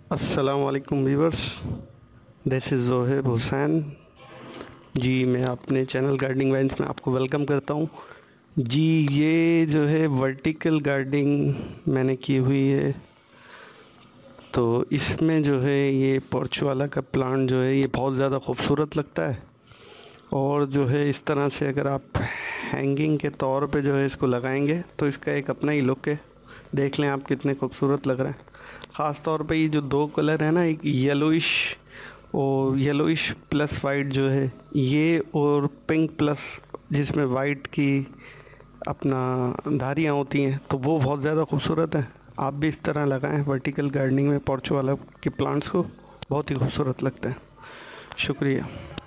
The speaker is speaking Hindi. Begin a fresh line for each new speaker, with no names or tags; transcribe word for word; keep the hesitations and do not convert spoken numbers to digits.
अस्सलाम वालेकुम viewers, this is Zohaib Hussain ji. मैं अपने चैनल गार्डनिंग वाइन्स में आपको वेलकम करता हूँ जी। ये जो है वर्टिकल गार्डनिंग मैंने की हुई है, तो इसमें जो है ये पोर्च वाला का प्लांट जो है ये बहुत ज़्यादा खूबसूरत लगता है। और जो है इस तरह से अगर आप हैंगिंग के तौर पे जो है इसको लगाएंगे तो इसका एक अपना ही लुक है। देख लें आप कितने खूबसूरत लग रहा है। ख़ास तौर पे ये जो दो कलर है ना, एक येलोइश और येलोइश प्लस वाइट जो है ये, और पिंक प्लस जिसमें वाइट की अपना धारियाँ होती हैं, तो वो बहुत ज़्यादा खूबसूरत है। आप भी इस तरह लगाएं वर्टिकल गार्डनिंग में पोर्च वाला के प्लांट्स को, बहुत ही खूबसूरत लगता है। शुक्रिया।